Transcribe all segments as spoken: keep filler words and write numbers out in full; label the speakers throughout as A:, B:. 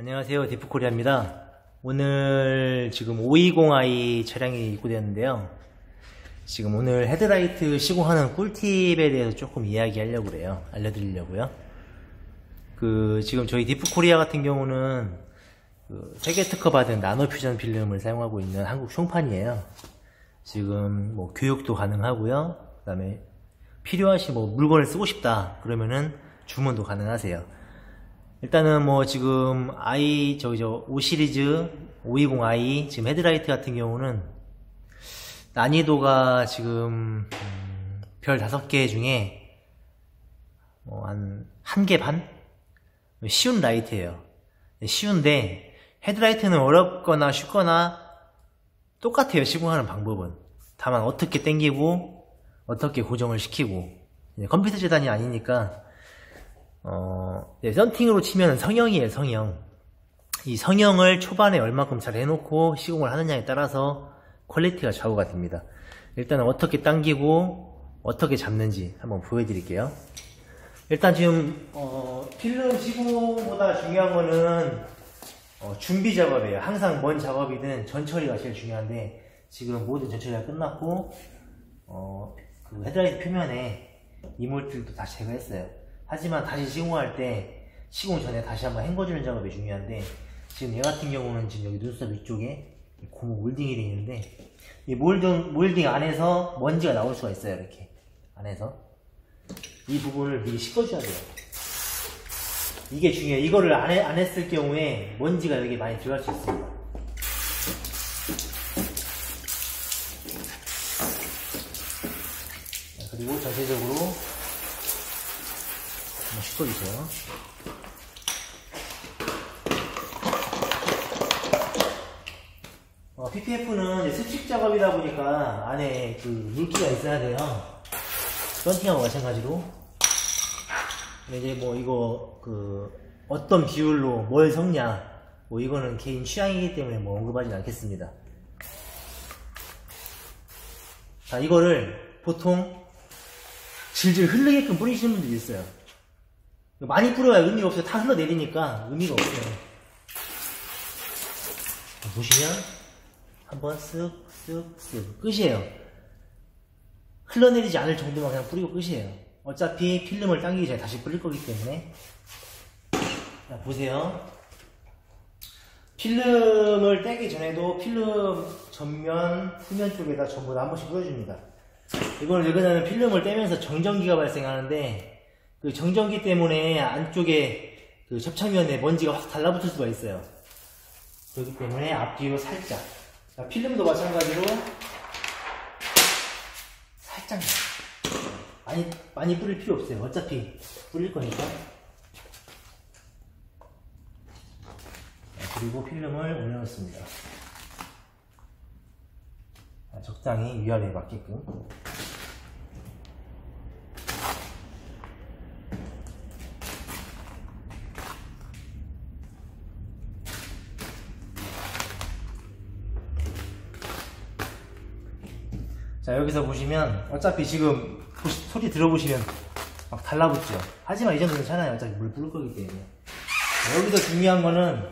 A: 안녕하세요, 디프코리아입니다. 오늘 지금 오이십 아이 차량이 입고되었는데요. 지금 오늘 헤드라이트 시공하는 꿀팁에 대해서 조금 이야기하려고 그래요. 알려드리려고요. 그 지금 저희 디프코리아 같은 경우는 그 세계 특허 받은 나노 퓨전 필름을 사용하고 있는 한국 총판이에요. 지금 뭐 교육도 가능하고요. 그 다음에 필요하신 뭐 물건을 쓰고 싶다 그러면은 주문도 가능하세요. 일단은 뭐 지금 i 저기 저 오 시리즈 오이십 아이 지금 헤드라이트 같은 경우는 난이도가 지금 음, 별 다섯 개 중에 뭐 한 한 개 반? 쉬운 라이트예요. 쉬운데 헤드라이트는 어렵거나 쉽거나 똑같아요. 시공하는 방법은. 다만 어떻게 당기고 어떻게 고정을 시키고 컴퓨터 재단이 아니니까 어, 네, 썬팅으로 치면 성형이에요. 성형. 이 성형을 초반에 얼마큼 잘 해놓고 시공을 하느냐에 따라서 퀄리티가 좌우가 됩니다. 일단은 어떻게 당기고 어떻게 잡는지 한번 보여드릴게요. 일단 지금 어, 필름 시공보다 중요한 거는 어, 준비 작업이에요. 항상 뭔 작업이든 전처리가 제일 중요한데 지금 모든 전처리가 끝났고 어, 그 헤드라이트 표면에 이물질도 다 제거했어요. 하지만 다시 시공할 때 시공 전에 다시 한번 헹궈주는 작업이 중요한데 지금 얘 같은 경우는 지금 여기 눈썹 위쪽에 고무 몰딩이 되어 있는데 이 몰딩, 몰딩 안에서 먼지가 나올 수가 있어요. 이렇게 안에서 이 부분을 미리 씻어줘야 돼요. 이게 중요해요. 이거를 안, 해, 안 했을 경우에 먼지가 여기 많이 들어갈 수 있습니다. 그리고 전체적으로 한번 씻어주세요. 어, 피피에프는 이제 습식 작업이다 보니까 안에 그 물기가 있어야 돼요. 썬팅하고 마찬가지로. 이제 뭐 이거 그 어떤 비율로 뭘 섞냐 뭐 이거는 개인 취향이기 때문에 뭐 언급하진 않겠습니다. 자, 이거를 보통 질질 흐르게끔 뿌리시는 분들이 있어요. 많이 뿌려야 의미가 없어요. 다 흘러내리니까 의미가 없어요. 보시면 한번 쓱 쓱 쓱 끝이에요. 흘러내리지 않을 정도만 그냥 뿌리고 끝이에요. 어차피 필름을 당기기 전에 다시 뿌릴 거기 때문에. 자, 보세요. 필름을 떼기 전에도 필름 전면, 후면 쪽에다 전부 다 한 번씩 뿌려줍니다. 이거는 왜 그러냐면 필름을 떼면서 정전기가 발생하는데 그 정전기 때문에 안쪽에 그 접착면에 먼지가 확 달라붙을 수가 있어요. 그렇기 때문에 앞뒤로 살짝. 자, 필름도 마찬가지로 살짝 많이 많이 뿌릴 필요 없어요. 어차피 뿌릴 거니까. 자, 그리고 필름을 올려놓습니다. 자, 적당히 위아래에 맞게끔. 자, 여기서 보시면 어차피 지금 소리 들어보시면 막 달라붙죠. 하지만 이 정도 괜찮아요. 어차피 물 뿌릴 거기 때문에. 자, 여기서 중요한 거는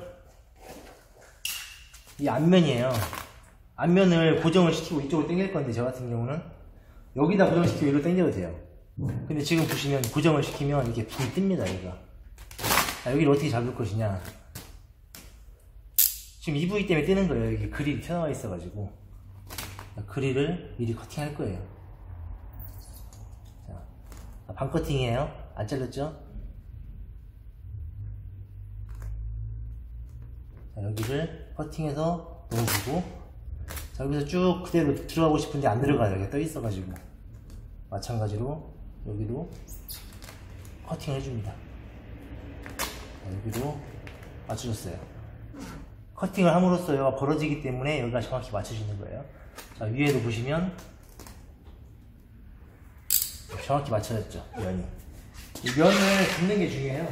A: 이 앞면이에요. 앞면을 고정을 시키고 이쪽으로 당길 건데 저 같은 경우는 여기다 고정시키고 이리로 당겨도 돼요. 근데 지금 보시면 고정을 시키면 이게 불 뜹니다. 여기가. 자, 여기를 어떻게 잡을 것이냐. 지금 이 부위 때문에 뜨는 거예요. 여기 그릴이 튀어나와 있어가지고. 그릴을 미리 커팅할 거예요. 자, 반 커팅이에요. 안 잘렸죠? 자, 여기를 커팅해서 넣어주고, 자, 여기서 쭉 그대로 들어가고 싶은데 안 들어가요. 여기 떠 있어가지고. 마찬가지로 여기도 커팅을 해줍니다. 자, 여기도 맞춰줬어요. 커팅을 함으로써 여기가 벌어지기 때문에 여기가 정확히 맞춰지는 거예요. 자, 위에도 보시면 정확히 맞춰졌죠. 면이. 이 면을 굽는 게 중요해요.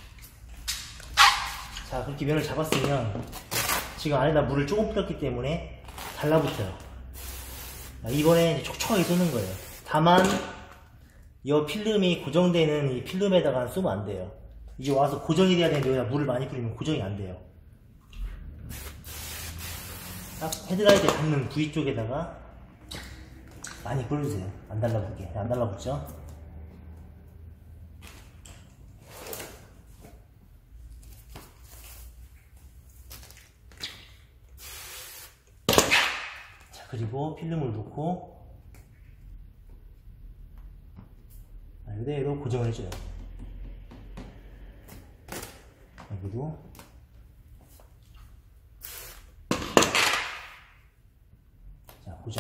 A: 자, 그렇게 면을 잡았으면 지금 안에다 물을 조금 뿌렸기 때문에 달라붙어요. 자, 이번에 이제 촉촉하게 쏘는 거예요. 다만 이 필름이 고정되는 이 필름에다가 쏘면 안 돼요. 이제 와서 고정이 돼야 되는데 여기다 물을 많이 뿌리면 고정이 안 돼요. 딱 헤드라이트 닿는 부위 쪽에다가 많이 뿌려주세요. 안 달라붙게. 안 달라붙죠? 자, 그리고 필름을 놓고 이대로 고정을 해줘요. 여기도 자, 고정.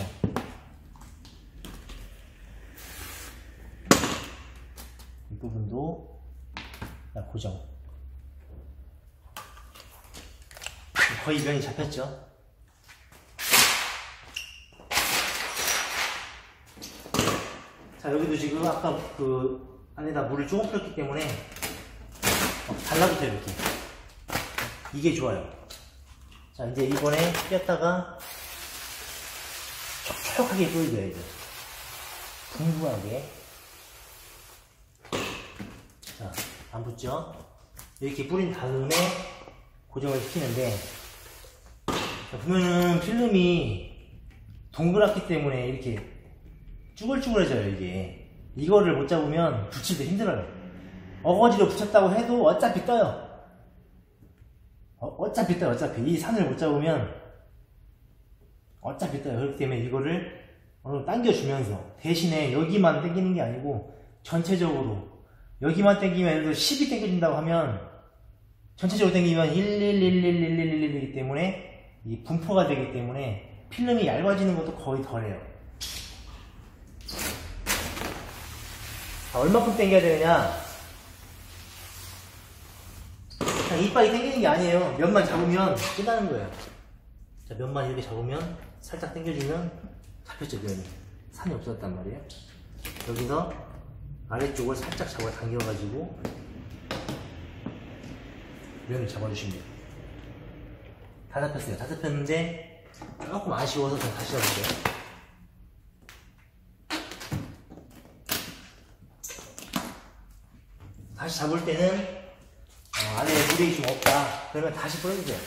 A: 이 부분도 자, 고정. 거의 면이 잡혔죠? 자, 여기도 지금 아까 그 안에다 물을 조금 뿌렸기 때문에 어, 달라붙어요. 이렇게. 이게 좋아요. 자, 이제 이번에 뺐다가 촉촉하게 뿌려줘야죠. 풍부하게. 자, 안 붙죠? 이렇게 뿌린 다음에 고정을 시키는데, 자, 보면은 필름이 동그랗기 때문에 이렇게 쭈글쭈글해져요. 이게 이거를 못 잡으면 붙일 때 힘들어요. 어거지로 붙였다고 해도 어차피 떠요. 어, 어차피 떠요. 어차피 이 산을 못 잡으면 어차피 떠요. 그렇기 때문에 이거를 어느 정도 당겨주면서, 대신에 여기만 당기는 게 아니고 전체적으로 여기만 당기면, 예를 들어 십이 당겨준다고 하면 전체적으로 당기면 일, 일, 일, 일, 일, 일, 일 되기 때문에 이 분포가 되기 때문에 필름이 얇아지는 것도 거의 덜해요. 자, 얼마큼 당겨야 되느냐? 그냥 이빨이 당기는 게 아니에요. 면만 잡으면 끝나는 거예요. 자, 면만 이렇게 잡으면 살짝 당겨주면 잡혔죠, 면이. 산이 없어졌단 말이에요. 여기서 아래쪽을 살짝 잡아 당겨가지고 면을 잡아주시면 돼요. 다 잡혔어요. 다 잡혔는데 조금 아쉬워서 좀 다시 잡을게요. 다시 잡을 때는 어, 안에 물이 좀 없다. 그러면 다시 뿌려주세요.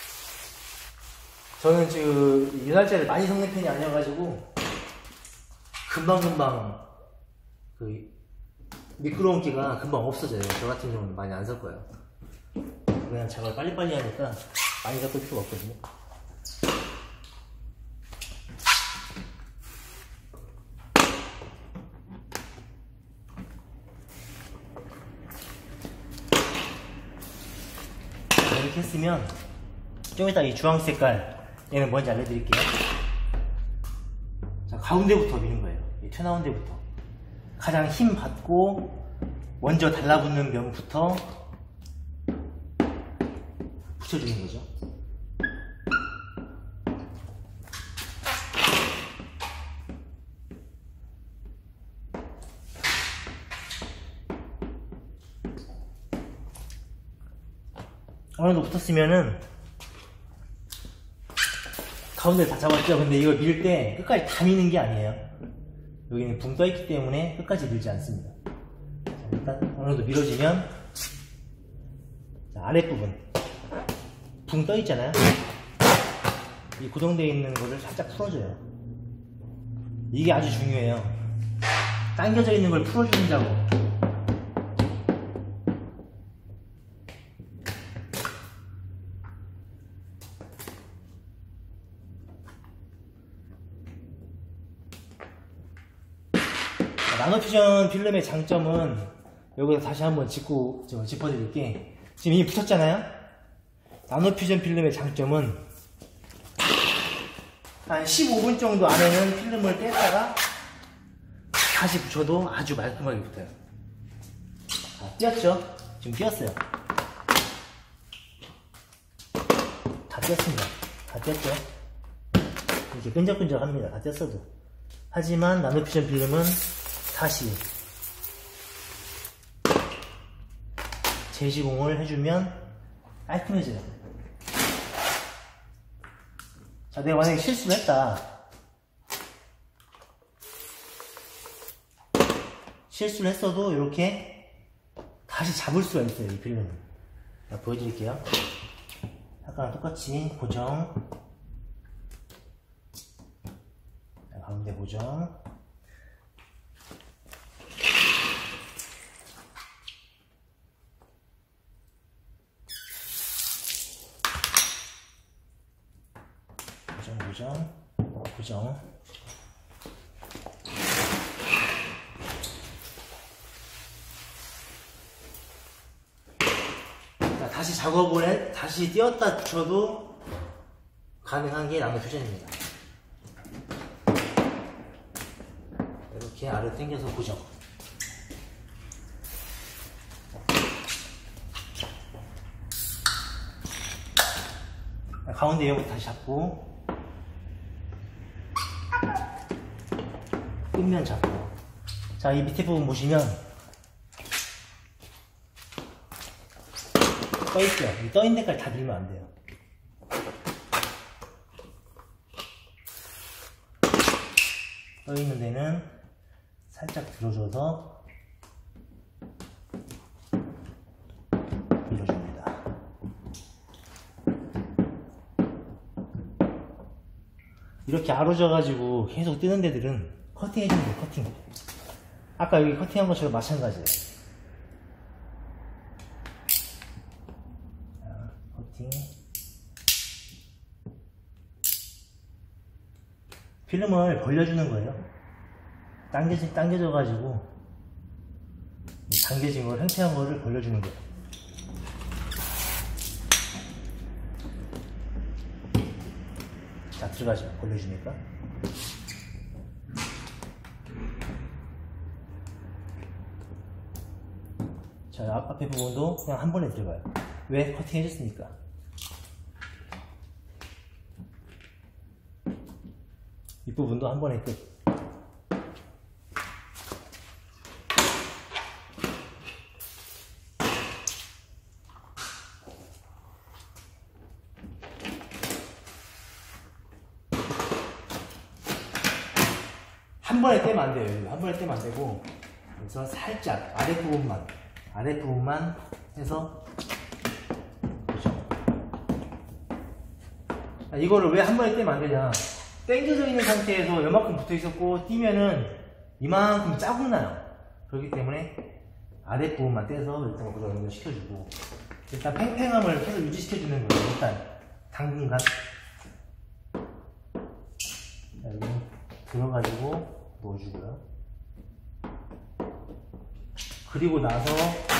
A: 저는 지금 윤활제를 많이 섞는 편이 아니어가지고 금방금방 그 미끄러운 기가 금방 없어져요. 저 같은 경우는 많이 안 섞어요. 그냥 작업을 빨리빨리 하니까 많이 섞을 필요가 없거든요. 이렇게 했으면 좀 이따 이 주황 색깔, 얘는 뭔지 알려드릴게요. 자, 가운데부터 미는 거예요. 이 튀어나온 데부터 가장 힘 받고 먼저 달라붙는 면부터 붙여주는 거죠. 어느 정도 붙었으면은 가운데를 다 잡았죠. 근데 이걸 밀 때 끝까지 다 미는 게 아니에요. 여기는 붕 떠있기 때문에 끝까지 밀지 않습니다. 자, 일단 어느 정도 밀어지면, 자, 아랫부분 붕 떠있잖아요. 이 고정되어 있는 거를 살짝 풀어줘요. 이게 아주 중요해요. 당겨져 있는 걸 풀어주는 작업. 나노퓨전 필름의 장점은, 여기서 다시 한번 짚고, 저, 짚어드릴게. 지금 이미 붙였잖아요? 나노퓨전 필름의 장점은 한 십오 분 정도 안에는 필름을 뗐다가 다시 붙여도 아주 말끔하게 붙어요. 아, 띄었죠? 지금 띄었어요. 다 띄었습니다. 다 띄었죠? 이렇게 끈적끈적합니다. 다 띄었어도. 하지만 나노퓨전 필름은 다시 재시공을 해주면 깔끔해져요. 자, 내가 만약에 실수를 했다. 실수를 했어도 이렇게 다시 잡을 수가 있어요, 이 필름은. 자, 보여드릴게요. 아까랑 똑같이 고정. 자, 가운데 고정. 고정, 고정, 고정. 자, 다시 작업을 해, 다시 띄었다 붙여도 가능한 게 나무 퓨전입니다. 이렇게 아래로 당겨서 고정. 가운데 이용부터 다시 잡고 끝면 잡고. 자, 이 밑에 부분 보시면 떠있죠? 이 떠있는 데까지 다 밀면 안 돼요. 떠있는 데는 살짝 들어줘서 밀어줍니다. 이렇게 아로져가지고 계속 뜨는 데들은 커팅 해주면 돼요, 커팅. 아까 여기 커팅한 것처럼 마찬가지예요. 자, 커팅. 필름을 벌려주는 거예요. 당겨지, 당겨져가지고, 당겨진 걸, 팽팽한 거를 벌려주는 거예요. 자, 들어가죠. 벌려주니까. 자, 앞, 앞에 부분도 그냥 한 번에 들어가요. 왜? 커팅 해줬으니까. 이 부분도 한 번에 끝. 한 번에 떼면 안 돼요. 한 번에 떼면 안 되고, 그래서 살짝 아랫부분만, 아랫부분만 해서, 그렇죠. 이거를 왜 한 번에 떼면 안 되냐. 당겨져 있는 상태에서 요만큼 붙어 있었고, 띄면은 이만큼 자국 나요. 그렇기 때문에 아랫부분만 떼서 일단 그걸 시켜주고, 일단 팽팽함을 계속 유지시켜주는 거예요. 일단, 당분간. 자, 여기 들어가지고, 넣어주고요. 그리고 나서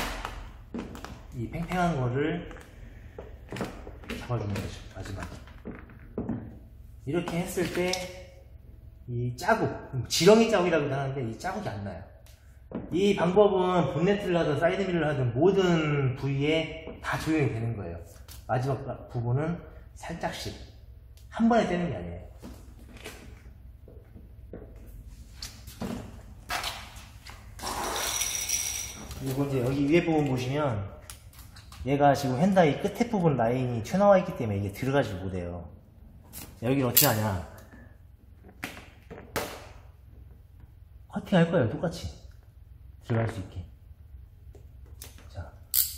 A: 이 팽팽한 거를 잡아주는 거죠. 마지막에 이렇게 했을 때 이 자국, 지렁이 자국이라고도 하는데 이 자국이 안 나요. 이 방법은 본네트를 하든 사이드밀을 하든 모든 부위에 다 적용이 되는 거예요. 마지막 부분은 살짝씩 한 번에 떼는 게 아니에요. 그리고 이제 여기 위에 부분 보시면 얘가 지금 휀다이 끝에 부분 라인이 튀어나와 있기 때문에 이게 들어가지 못해요. 여기는 어떻게 하냐, 커팅 할 거예요. 똑같이 들어갈 수 있게. 자,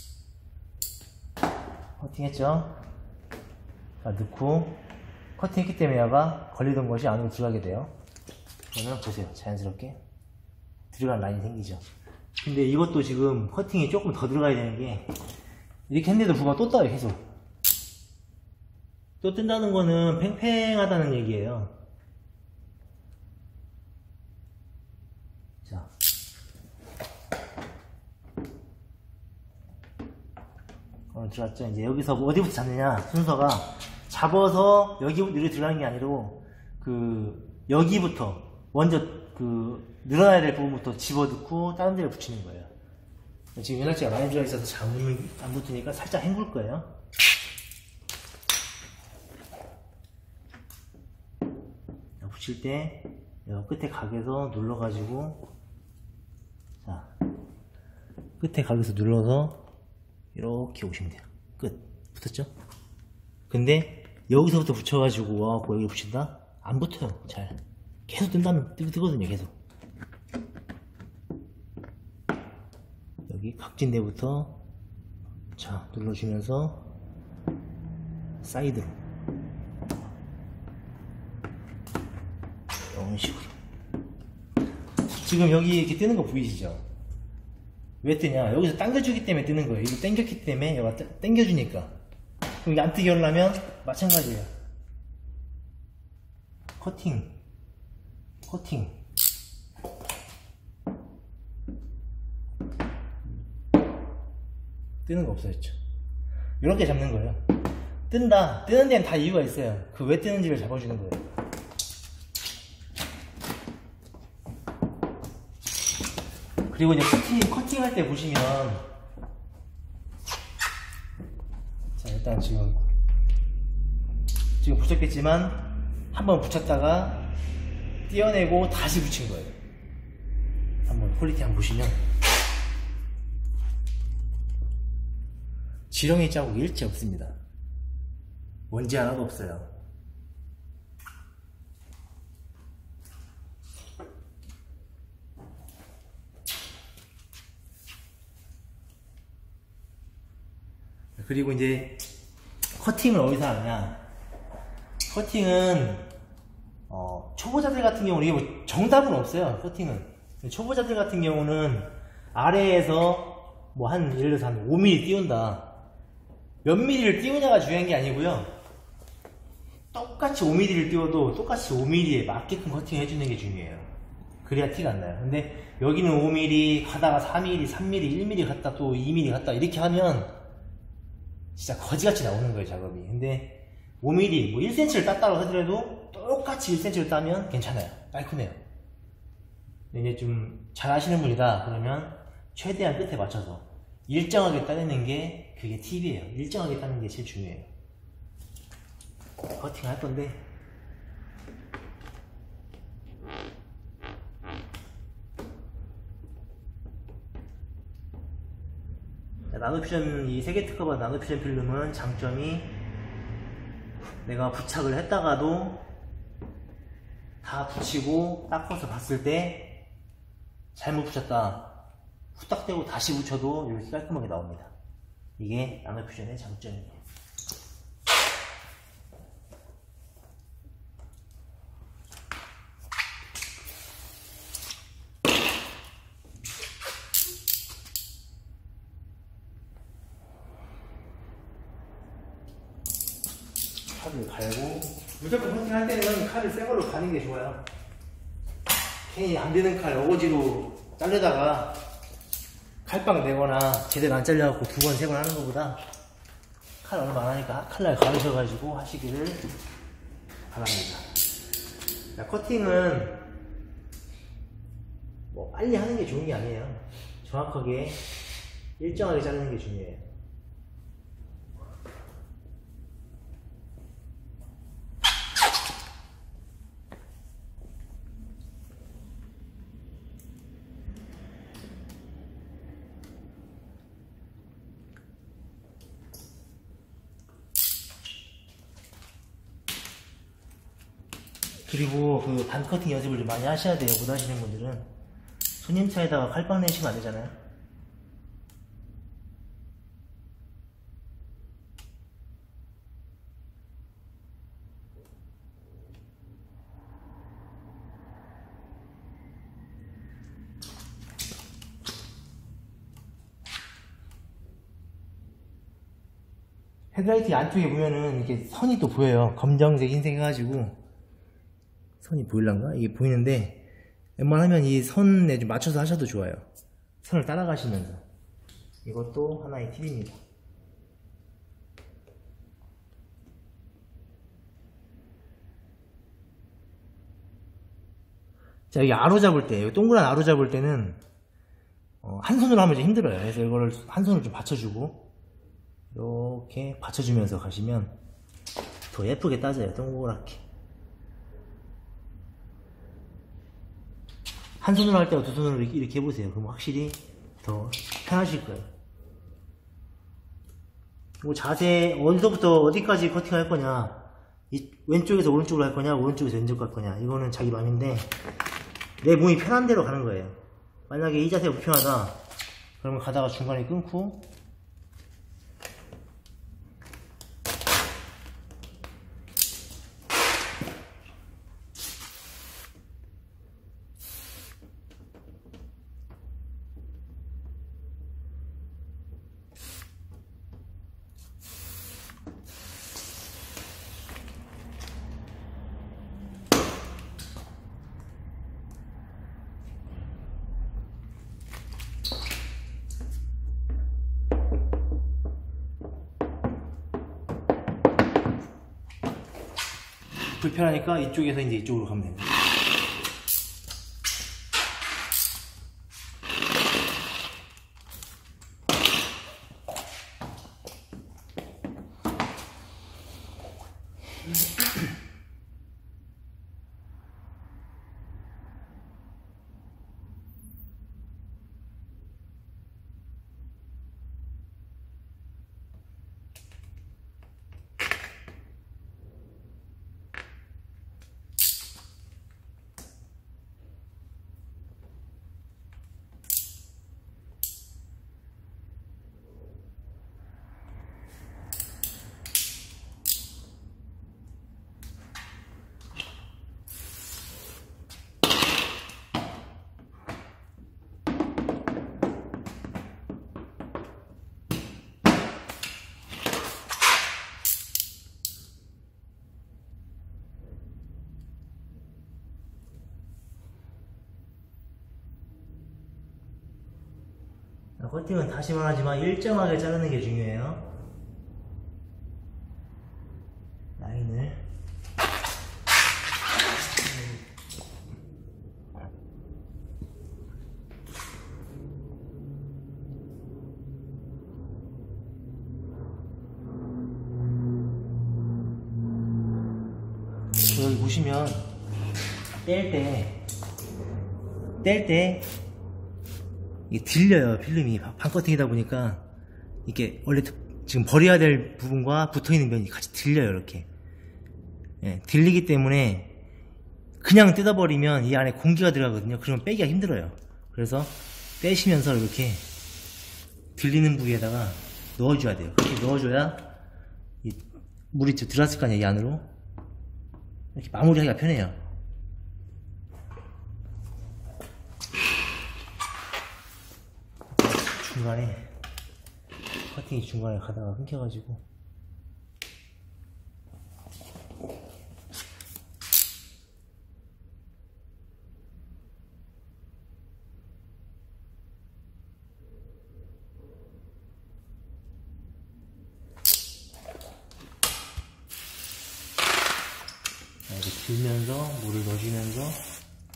A: 커팅 했죠. 자, 넣고 커팅 했기 때문에 얘가 걸리던 것이 안으로 들어가게 돼요. 그러면 보세요. 자연스럽게 들어간 라인이 생기죠. 근데 이것도 지금 커팅이 조금 더 들어가야 되는 게, 이렇게 했는데도 불구하고 또 떠요. 계속 또 뜬다는 거는 팽팽하다는 얘기예요. 자, 어, 들어갔죠. 이제 여기서 어디부터 잡느냐, 순서가 잡아서 여기 여기 들어가는 게 아니고 그 여기부터 먼저 그 늘어나야 될 부분부터 집어넣고 다른 데를 붙이는 거예요. 지금 연락지가 많이 들어있어서 잘 안 붙으니까 살짝 헹굴 거예요. 붙일 때 끝에 각에서 눌러가지고, 자, 끝에 각에서 눌러서 이렇게 오시면 돼요. 끝. 붙었죠? 근데 여기서부터 붙여가지고 와갖고 여기 붙인다? 안 붙어요. 잘. 계속 뜬다면 뜨, 뜨거든요. 계속. 여기 여기 각진대부터 자 눌러주면서 사이드로 이런 식으로. 지금 여기 이렇게 뜨는 거 보이시죠? 왜 뜨냐? 여기서 당겨주기 때문에 뜨는 거예요. 이거 당겼기 때문에 얘가 당겨주니까. 그럼 이게 안 뜨게 하려면 마찬가지예요. 커팅, 커팅. 뜨는 거 없어졌죠. 이렇게 잡는 거예요. 뜬다. 뜨는 데는 다 이유가 있어요. 그 왜 뜨는지를 잡아주는 거예요. 그리고 이제 커팅, 커팅할 때 보시면, 자, 일단 지금, 지금 붙였겠지만, 한번 붙였다가, 떼어내고 다시 붙인 거예요. 한번 퀄리티 한번 보시면, 지렁이 자국 일체 없습니다. 먼지 하나도 없어요. 그리고 이제 커팅을 어디서 하느냐? 커팅은 어, 초보자들 같은 경우는 이게 뭐 정답은 없어요. 커팅은 초보자들 같은 경우는 아래에서 뭐 한 예를 들어서 한 오 밀리미터 띄운다. 몇 밀리미터를 띄우냐가 중요한 게 아니고요. 똑같이 오 밀리미터를 띄워도 똑같이 오 밀리미터에 맞게끔 커팅을 해주는 게 중요해요. 그래야 티가 안 나요. 근데 여기는 오 밀리미터 가다가 사 밀리미터, 삼 밀리미터, 일 밀리미터 갔다 또 이 밀리미터 갔다 이렇게 하면 진짜 거지같이 나오는 거예요, 작업이. 근데 오 밀리미터, 뭐 일 센티미터를 땄다고 하더라도 똑같이 일 센티미터를 따면 괜찮아요. 깔끔해요. 근데 이제 좀 잘 하시는 분이다 그러면 최대한 끝에 맞춰서 일정하게 따내는 게 그게 팁이에요. 일정하게 따는 게 제일 중요해요. 커팅 할 건데 나노퓨전, 이 세계 특허받은 나노퓨전 필름은 장점이 내가 부착을 했다가도 다 붙이고 닦아서 봤을 때 잘못 붙였다 후딱 대고 다시 붙여도 이렇게 깔끔하게 나옵니다. 이게 나노퓨전의 장점이에요. 칼을 갈고 무조건 커팅할 때는 칼을 새 걸로 가는 게 좋아요. 괜히 안 되는 칼 어거지로 자르다가 칼빵 내거나 제대로 안 잘려갖고 두 번, 세 번 하는 것보다 칼 얼마 안 하니까 칼날 가르셔가지고 하시기를 바랍니다. 자, 커팅은 뭐 빨리 하는 게 좋은 게 아니에요. 정확하게 일정하게 자르는 게 중요해요. 그리고 그 반커팅 연습을 좀 많이 하셔야 돼요. 못 하시는 분들은 손님 차에다가 칼빵 내시면 안 되잖아요. 헤드라이트 안쪽에 보면은 이렇게 선이 또 보여요. 검정색, 흰색 해가지고 선이 보일란가? 이게 보이는데 웬만하면 이 선에 좀 맞춰서 하셔도 좋아요. 선을 따라가시면서. 이것도 하나의 팁입니다. 자, 여기 아로 잡을 때, 여기 동그란 아로 잡을 때는 어, 한 손으로 하면 좀 힘들어요. 그래서 이거를 한 손으로 좀 받쳐주고 이렇게 받쳐주면서 가시면 더 예쁘게 따져요. 동그랗게. 한 손으로 할 때와 두 손으로 이렇게, 이렇게 해보세요. 그럼 확실히 더 편하실 거예요. 그리고 자세, 어디서부터 어디까지 커팅 할 거냐, 이 왼쪽에서 오른쪽으로 할 거냐, 오른쪽에서 왼쪽으로 할 거냐, 이거는 자기 맘인데 내 몸이 편한 대로 가는 거예요. 만약에 이 자세가 불편하다 그러면 가다가 중간에 끊고 불편하니까 이쪽에서 이제 이쪽으로 가면 됩니다. 커팅은 다시 말하지만 일정하게 자르는 게 중요해요. 라인을 여기 보시면 뗄 때 뗄 때 이게 들려요. 필름이 반커팅이다 보니까 이게 원래 지금 버려야 될 부분과 붙어있는 면이 같이 들려요. 이렇게 예, 들리기 때문에 그냥 뜯어버리면 이 안에 공기가 들어가거든요. 그러면 빼기가 힘들어요. 그래서 빼시면서 이렇게 들리는 부위에다가 넣어줘야 돼요. 그렇게 넣어줘야 이 물이 들어갔을 거 아니에요. 이 안으로 이렇게 마무리하기가 편해요. 중간에 커팅이 중간에 가다가 끊겨가지고 이렇게 들면서 물을 넣어주면서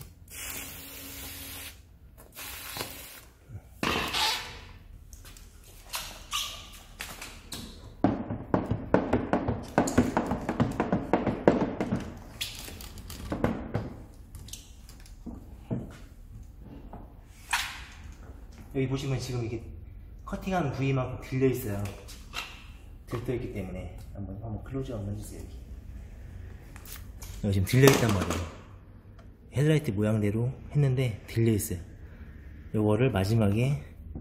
A: 여기 보시면 지금 이게 커팅한 부위만큼 들려있어요. 들떠있기 때문에 한번 한번 클로즈업 해주세요. 여기. 여기 지금 들려있단 말이에요. 헤드라이트 모양대로 했는데 들려있어요. 요거를 마지막에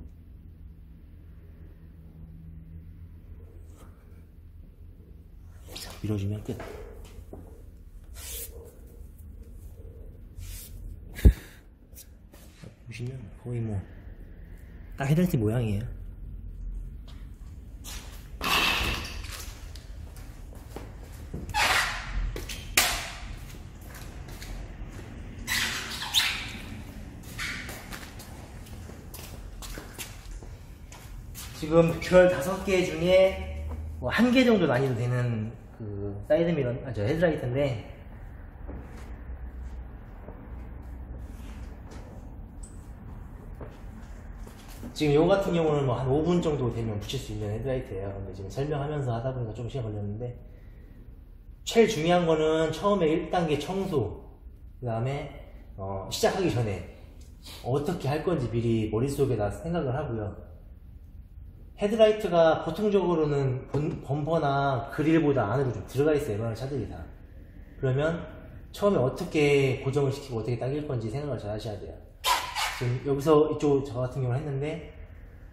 A: 밀어주면 끝. 보시면 거의 뭐 딱 헤드라이트 모양이에요. 지금 별 다섯 개 중에 뭐 한 개 정도 난이도 되는 그 사이드 미러, 아, 저 헤드라이트인데 지금 요 같은 경우는 뭐 한 오 분 정도 되면 붙일 수 있는 헤드라이트예요. 근데 지금 설명하면서 하다 보니까 좀 시간 걸렸는데 제일 중요한 거는 처음에 일 단계 청소, 그 다음에 어, 시작하기 전에 어떻게 할 건지 미리 머릿속에다 생각을 하고요. 헤드라이트가 보통적으로는 본, 범퍼나 그릴보다 안으로 좀 들어가 있어요. 웬만한 차들이 다. 그러면 처음에 어떻게 고정을 시키고 어떻게 당길 건지 생각을 잘 하셔야 돼요. 지금 여기서 이쪽 저 같은 경우를 했는데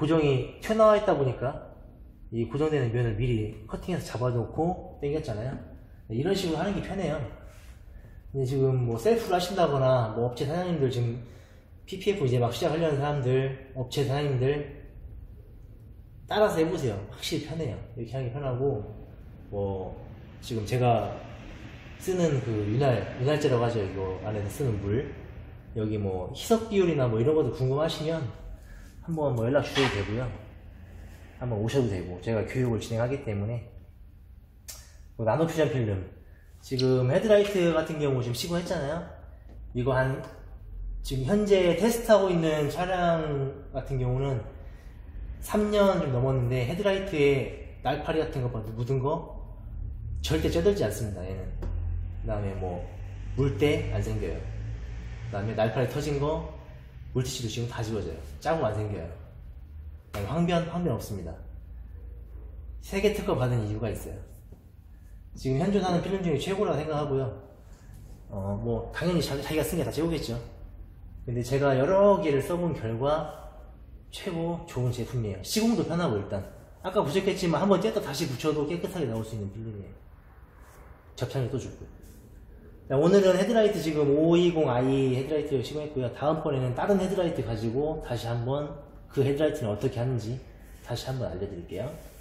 A: 고정이 튀어나와 있다 보니까 이 고정되는 면을 미리 커팅해서 잡아놓고 당겼잖아요. 이런 식으로 하는 게 편해요. 근데 지금 뭐 셀프로 하신다거나 뭐 업체 사장님들 지금 피피에프 이제 막 시작하려는 사람들, 업체 사장님들 따라서 해보세요. 확실히 편해요. 이렇게 하기 편하고, 뭐 지금 제가 쓰는 그 윤활, 윤활제라고 하죠. 이거 안에서 쓰는 물, 여기 뭐 희석 비율이나 뭐 이런 것도 궁금하시면 한번 뭐 연락 주셔도 되고요. 한번 오셔도 되고, 제가 교육을 진행하기 때문에. 뭐 나노 퓨전 필름, 지금 헤드라이트 같은 경우 지금 시공했잖아요. 이거 한 지금 현재 테스트하고 있는 차량 같은 경우는 삼 년 좀 넘었는데 헤드라이트에 날파리 같은 거 묻은 거 절대 쪄들지 않습니다. 얘는. 그 다음에 뭐 물때 안 생겨요. 그 다음에 날파리 터진 거 물티슈도 지금 다 지워져요. 자국 안 생겨요. 그 다음에 황변, 황변 없습니다. 세계 특허 받은 이유가 있어요. 지금 현존하는 필름 중에 최고라고 생각하고요. 어, 뭐 당연히 자기, 자기가 쓴 게 다 최고겠죠. 근데 제가 여러 개를 써본 결과 최고 좋은 제품이에요. 시공도 편하고, 일단 아까 부족했지만 한번 뗐다 다시 붙여도 깨끗하게 나올 수 있는 필름이에요. 접착력도 좋고. 오늘은 헤드라이트 지금 오이십 아이 헤드라이트 시공했고요. 다음번에는 다른 헤드라이트 가지고 다시 한번 그 헤드라이트는 어떻게 하는지 다시 한번 알려드릴게요.